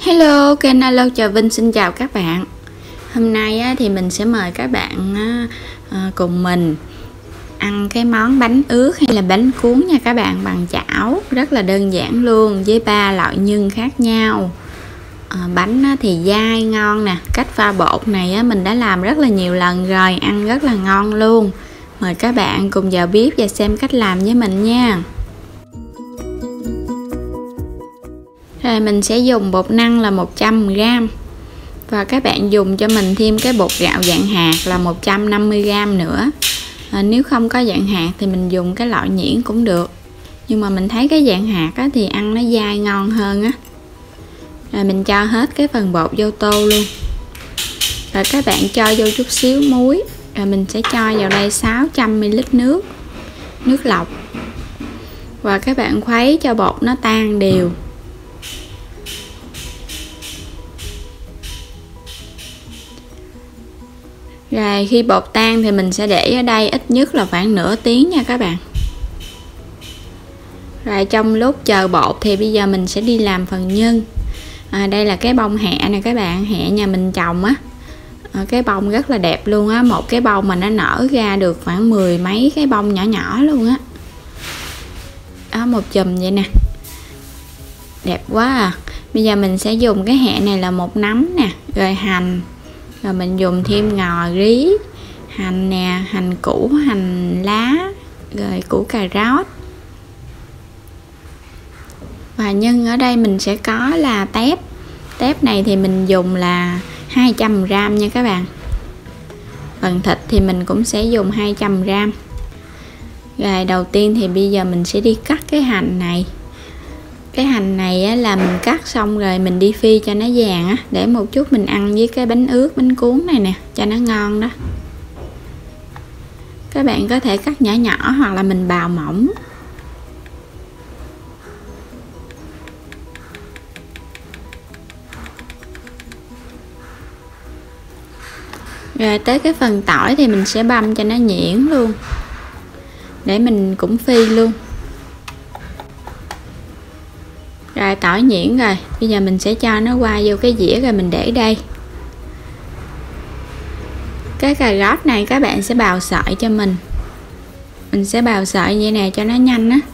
Hello, kênh Alo Trà Vinh xin chào các bạn. Hôm nay thì mình sẽ mời các bạn cùng mình ăn cái món bánh ướt hay là bánh cuốn nha các bạn, bằng chảo. Rất là đơn giản luôn, với 3 loại nhân khác nhau. Bánh thì dai ngon nè. Cách pha bột này mình đã làm rất là nhiều lần rồi, ăn rất là ngon luôn. Mời các bạn cùng vào bếp và xem cách làm với mình nha. Rồi mình sẽ dùng bột năng là 100g. Và các bạn dùng cho mình thêm cái bột gạo dạng hạt là 150g nữa. Nếu không có dạng hạt thì mình dùng cái loại nhuyễn cũng được. Nhưng mà mình thấy cái dạng hạt thì ăn nó dai ngon hơn á. Rồi mình cho hết cái phần bột vô tô luôn. Rồi các bạn cho vô chút xíu muối. Rồi mình sẽ cho vào đây 600ml nước lọc. Và các bạn khuấy cho bột nó tan đều. Rồi khi bột tan thì mình sẽ để ở đây ít nhất là khoảng nửa tiếng nha các bạn. Rồi trong lúc chờ bột thì bây giờ mình sẽ đi làm phần nhân. Đây là cái bông hẹ này các bạn, hẹ nhà mình trồng á. Cái bông rất là đẹp luôn á, một cái bông mà nó nở ra được khoảng 10 mấy cái bông nhỏ nhỏ luôn á. Đó, một chùm vậy nè. Đẹp quá à. Bây giờ mình sẽ dùng cái hẹ này là một nắm nè, rồi hành. Rồi mình dùng thêm ngò rí, hành nè, hành củ, hành lá, rồi củ cà rốt. Và nhân ở đây mình sẽ có là tép. Tép này thì mình dùng là 200g nha các bạn. Phần thịt thì mình cũng sẽ dùng 200g. Rồi đầu tiên thì bây giờ mình sẽ đi cắt cái hành này. Cái hành này là mình cắt xong rồi mình đi phi cho nó vàng á, để một chút mình ăn với cái bánh ướt, bánh cuốn này nè, cho nó ngon đó. Các bạn có thể cắt nhỏ nhỏ hoặc là mình bào mỏng. Rồi tới cái phần tỏi thì mình sẽ băm cho nó nhuyễn luôn, để mình cũng phi luôn. Rồi tỏi nhuyễn rồi, bây giờ mình sẽ cho nó qua vô cái dĩa rồi mình để đây. Cái cà rốt này các bạn sẽ bào sợi cho mình. Mình sẽ bào sợi vậy nè cho nó nhanh á.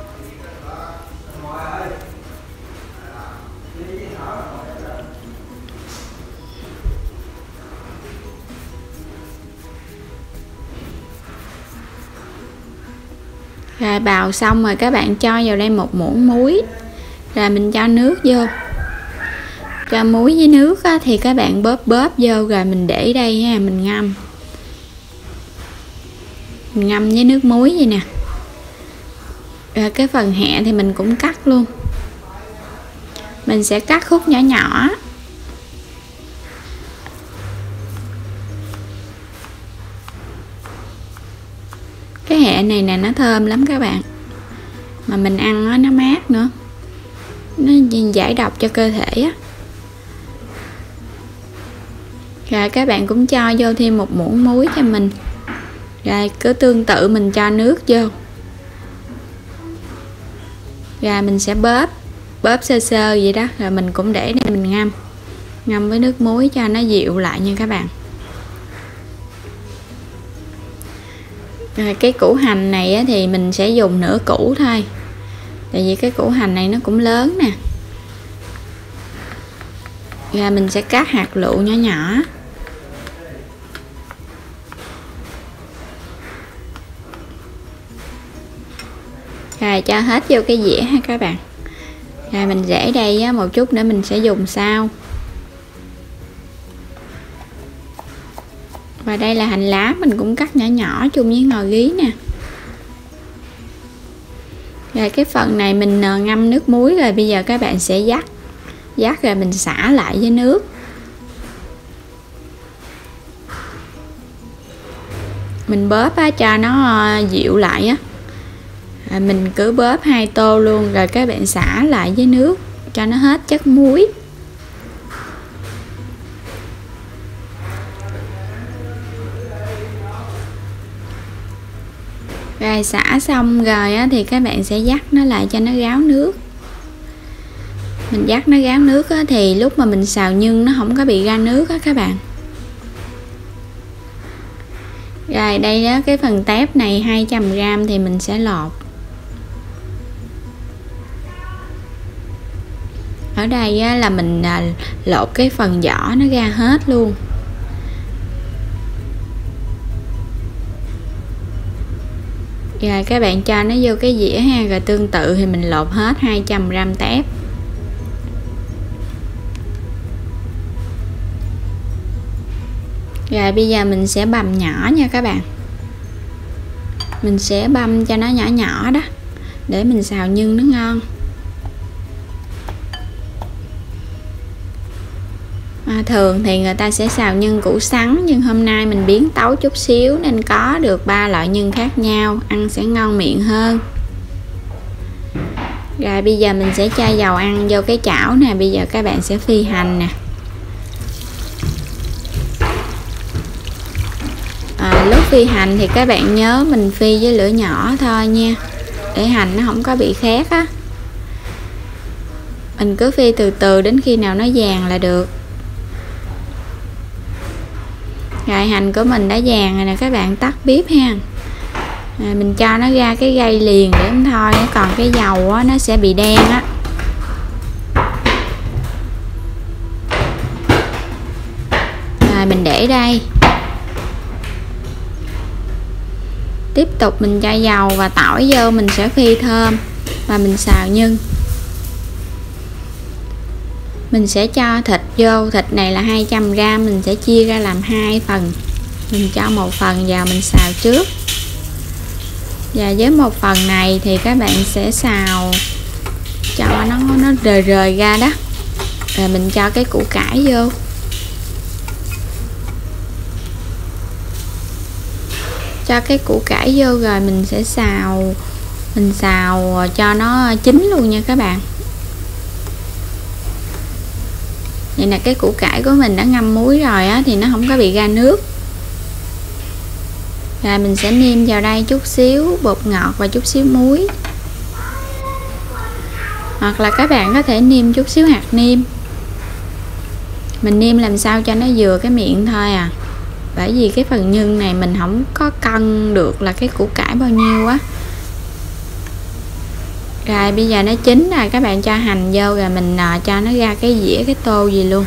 Rồi bào xong rồi các bạn cho vào đây một muỗng muối. Rồi mình cho nước vô. Cho muối với nước á, thì các bạn bóp vô rồi mình để đây ha, mình ngâm. Mình ngâm với nước muối vậy nè. Rồi cái phần hẹ thì mình cũng cắt luôn. Mình sẽ cắt khúc nhỏ nhỏ. Cái hẹ này nè nó thơm lắm các bạn. Mà mình ăn nó mát nữa. Nó giải độc cho cơ thể á. Rồi các bạn cũng cho vô thêm một muỗng muối cho mình. Rồi cứ tương tự mình cho nước vô. Rồi mình sẽ bóp sơ sơ vậy đó. Rồi mình cũng để đây mình ngâm với nước muối cho nó dịu lại nha các bạn. Rồi cái củ hành này á, thì mình sẽ dùng nửa củ thôi. Tại vì cái củ hành này nó cũng lớn nè. Rồi mình sẽ cắt hạt lựu nhỏ nhỏ. Rồi cho hết vô cái dĩa ha các bạn. Rồi mình để đây á, một chút nữa mình sẽ dùng sau. Và đây là hành lá mình cũng cắt nhỏ nhỏ chung với ngò rí nè. Rồi cái phần này mình ngâm nước muối rồi, bây giờ các bạn sẽ dắt rồi mình xả lại với nước. Mình bóp cho nó dịu lại á. Mình cứ bóp 2 tô luôn rồi các bạn xả lại với nước cho nó hết chất muối. Rồi xả xong rồi thì các bạn sẽ dắt nó lại cho nó ráo nước. Mình dắt nó ráo nước á, thì lúc mà mình xào nhân nó không có bị ra nước á các bạn. Rồi đây đó, cái phần tép này 200g thì mình sẽ lột. Ở đây á, là mình lột cái phần vỏ nó ra hết luôn. Rồi các bạn cho nó vô cái dĩa ha, rồi tương tự thì mình lột hết 200g tép. Rồi bây giờ mình sẽ bằm nhỏ nha các bạn. Mình sẽ băm cho nó nhỏ nhỏ đó, để mình xào nhân nó ngon. Thường thì người ta sẽ xào nhân củ sắn, nhưng hôm nay mình biến tấu chút xíu nên có được 3 loại nhân khác nhau, ăn sẽ ngon miệng hơn. Rồi bây giờ mình sẽ cho dầu ăn vô cái chảo nè. Bây giờ các bạn sẽ phi hành nè. Lúc phi hành thì các bạn nhớ mình phi với lửa nhỏ thôi nha, để hành nó không có bị khét á. Mình cứ phi từ từ đến khi nào nó vàng là được. Rồi hành của mình đã vàng rồi nè các bạn, tắt bếp ha. Mình cho nó ra cái gây liền để thôi, còn cái dầu á, nó sẽ bị đen á. Rồi mình để đây. Tiếp tục mình cho dầu và tỏi vô, mình sẽ phi thơm và mình xào nhân. Mình sẽ cho thịt vô, thịt này là 200g, mình sẽ chia ra làm 2 phần. Mình cho một phần vào mình xào trước. Và với một phần này thì các bạn sẽ xào cho nó rời rời ra đó. Rồi mình cho cái củ cải vô. Cho cái củ cải vô rồi mình sẽ xào cho nó chín luôn nha các bạn. Vậy là cái củ cải của mình đã ngâm muối rồi á, thì nó không có bị ra nước. Rồi mình sẽ nêm vào đây chút xíu bột ngọt và chút xíu muối. Hoặc là các bạn có thể nêm chút xíu hạt nêm. Mình nêm làm sao cho nó vừa cái miệng thôi à. Bởi vì cái phần nhân này mình không có cân được là cái củ cải bao nhiêu á. Rồi bây giờ nó chín rồi, các bạn cho hành vô rồi mình cho nó ra cái dĩa, cái tô gì luôn.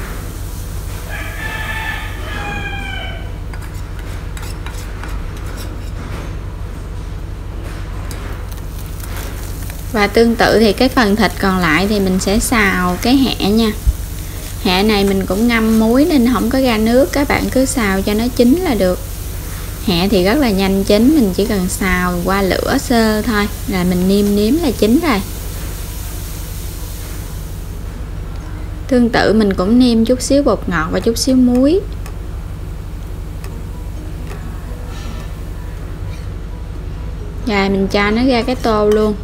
Và tương tự thì cái phần thịt còn lại thì mình sẽ xào cái hẹ nha. Hẹ này mình cũng ngâm muối nên không có ra nước, các bạn cứ xào cho nó chín là được. Hẹ thì rất là nhanh chín, mình chỉ cần xào qua lửa sơ thôi là mình nêm là chín rồi. Tương tự mình cũng nêm chút xíu bột ngọt và chút xíu muối. Rồi mình cho nó ra cái tô luôn.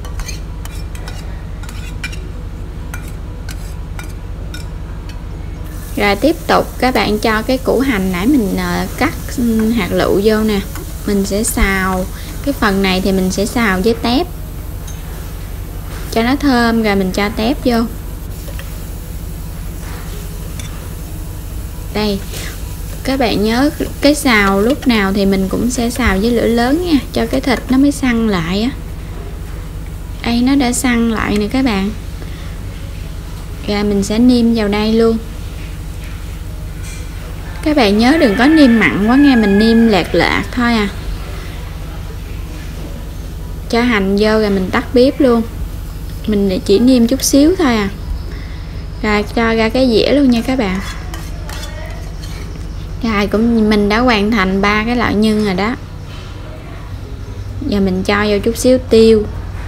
Rồi tiếp tục các bạn cho cái củ hành nãy mình cắt hạt lựu vô nè. Mình sẽ xào cái phần này thì mình sẽ xào với tép cho nó thơm, rồi mình cho tép vô. Đây, các bạn nhớ cái xào lúc nào thì mình cũng sẽ xào với lửa lớn nha, cho cái thịt nó mới săn lại á. Đây nó đã săn lại nè các bạn. Rồi mình sẽ nêm vào đây luôn. Các bạn nhớ đừng có nêm mặn quá nghe, mình nêm lạt lạt thôi à. Cho hành vô rồi mình tắt bếp luôn. Mình chỉ nêm chút xíu thôi à. Rồi cho ra cái dĩa luôn nha các bạn. Rồi mình đã hoàn thành 3 cái loại nhân rồi đó. Giờ mình cho vô chút xíu tiêu.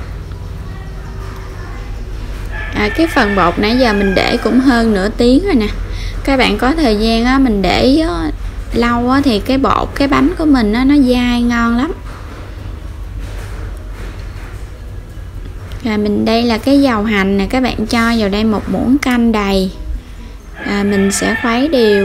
Cái phần bột nãy giờ mình để cũng hơn nửa tiếng rồi nè. Các bạn có thời gian á, mình để lâu á, thì cái bột, cái bánh của mình á, nó dai ngon lắm. Rồi mình đây là cái dầu hành nè, các bạn cho vào đây 1 muỗng canh đầy. Mình sẽ khuấy đều.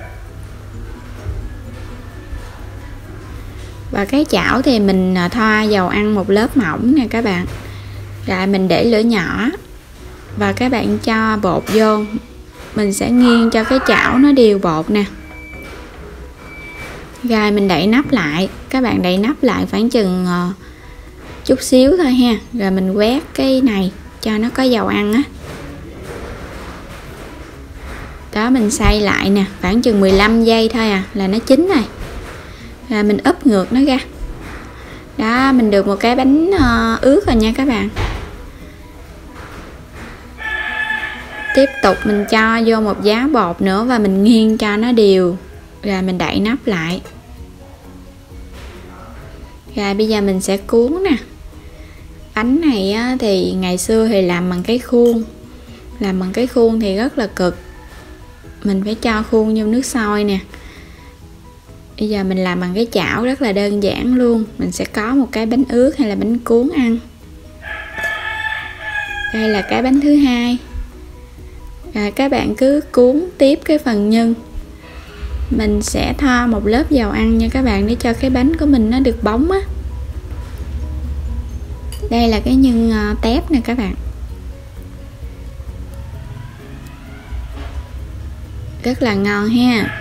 Và cái chảo thì mình thoa dầu ăn 1 lớp mỏng nè các bạn. Rồi mình để lửa nhỏ. Và các bạn cho bột vô, mình sẽ nghiêng cho cái chảo nó đều bột nè. Rồi mình đậy nắp lại, các bạn đậy nắp lại khoảng chừng chút xíu thôi ha. Rồi mình quét cái này cho nó có dầu ăn á. Đó, mình xay lại nè, khoảng chừng 15 giây thôi à là nó chín rồi. Rồi mình úp ngược nó ra. Đó, mình được một cái bánh ướt rồi nha các bạn. Tiếp tục mình cho vô một giá bột nữa và mình nghiêng cho nó đều. Rồi mình đậy nắp lại. Rồi bây giờ mình sẽ cuốn nè. Bánh này á, thì ngày xưa thì làm bằng cái khuôn. Làm bằng cái khuôn thì rất là cực. Mình phải cho khuôn vô nước sôi nè. Bây giờ mình làm bằng cái chảo rất là đơn giản luôn. Mình sẽ có một cái bánh ướt hay là bánh cuốn ăn. Đây là cái bánh thứ hai. Rồi các bạn cứ cuốn tiếp cái phần nhân. Mình sẽ thoa một lớp dầu ăn nha các bạn, để cho cái bánh của mình nó được bóng á. Đây là cái nhân tép nè các bạn. Rất là ngon ha.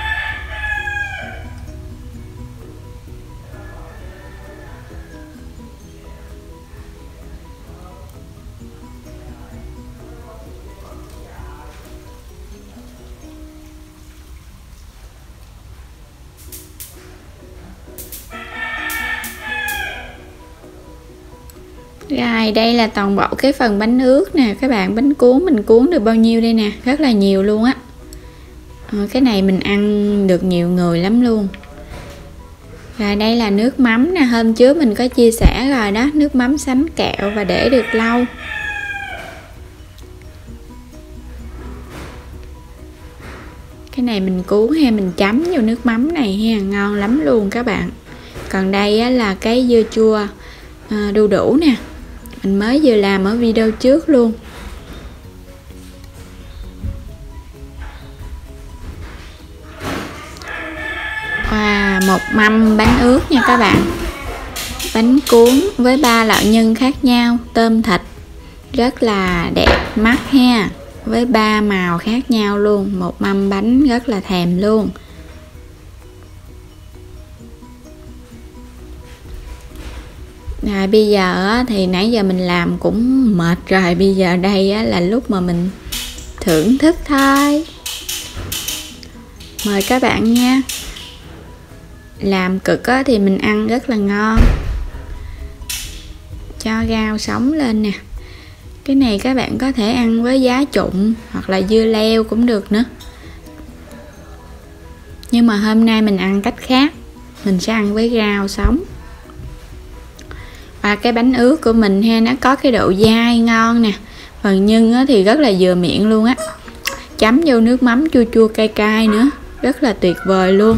Rồi đây là toàn bộ cái phần bánh ướt nè các bạn. Bánh cuốn mình cuốn được bao nhiêu đây nè, rất là nhiều luôn á. Cái này mình ăn được nhiều người lắm luôn. Rồi đây là nước mắm nè, hôm trước mình có chia sẻ rồi đó, nước mắm sánh kẹo và để được lâu. Cái này mình cuốn hay mình chấm vô nước mắm này ha, ngon lắm luôn các bạn. Còn đây á, là cái dưa chua đu đủ nè, mình mới vừa làm ở video trước luôn. Wow, một mâm bánh ướt nha các bạn. Bánh cuốn với 3 loại nhân khác nhau, tôm thịt rất là đẹp mắt ha, với 3 màu khác nhau luôn. Một mâm bánh rất là thèm luôn. Rồi bây giờ thì nãy giờ mình làm cũng mệt rồi. Bây giờ đây là lúc mà mình thưởng thức thôi. Mời các bạn nha. Làm cực thì mình ăn rất là ngon. Cho rau sống lên nè. Cái này các bạn có thể ăn với giá trụng hoặc là dưa leo cũng được nữa. Nhưng mà hôm nay mình ăn cách khác. Mình sẽ ăn với rau sống. Và cái bánh ướt của mình ha, nó có cái độ dai ngon nè. Phần nhân thì rất là vừa miệng luôn á. Chấm vô nước mắm chua chua cay cay nữa, rất là tuyệt vời luôn.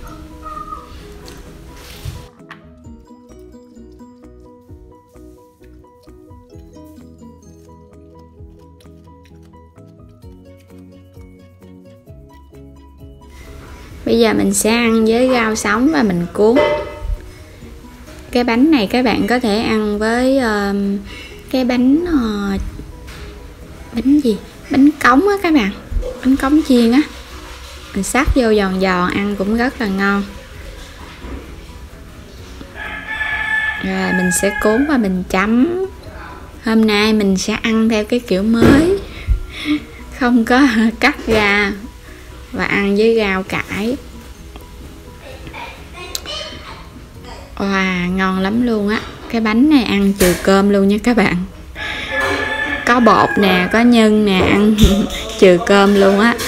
Bây giờ mình sẽ ăn với rau sống và mình cuốn. Cái bánh này các bạn có thể ăn với cái bánh bánh gì? Bánh cống á các bạn. Bánh cống chiên á. Mình xắt vô giòn giòn ăn cũng rất là ngon. Rồi mình sẽ cuốn và mình chấm. Hôm nay mình sẽ ăn theo cái kiểu mới. Không có cắt ra. Và ăn với rau cải. Wow, ngon lắm luôn á. Cái bánh này ăn trừ cơm luôn nha các bạn. Có bột nè, có nhân nè, ăn trừ cơm luôn á.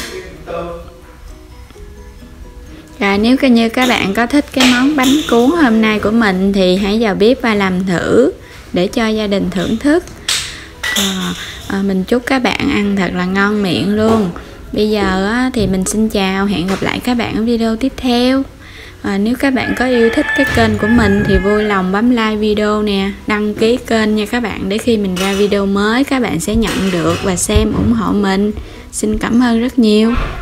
Rồi nếu như các bạn có thích cái món bánh cuốn hôm nay của mình thì hãy vào bếp và làm thử để cho gia đình thưởng thức. Mình chúc các bạn ăn thật là ngon miệng luôn. Bây giờ thì mình xin chào, hẹn gặp lại các bạn ở video tiếp theo. Nếu các bạn có yêu thích cái kênh của mình thì vui lòng bấm like video nè, đăng ký kênh nha các bạn, để khi mình ra video mới các bạn sẽ nhận được và xem ủng hộ mình. Xin cảm ơn rất nhiều.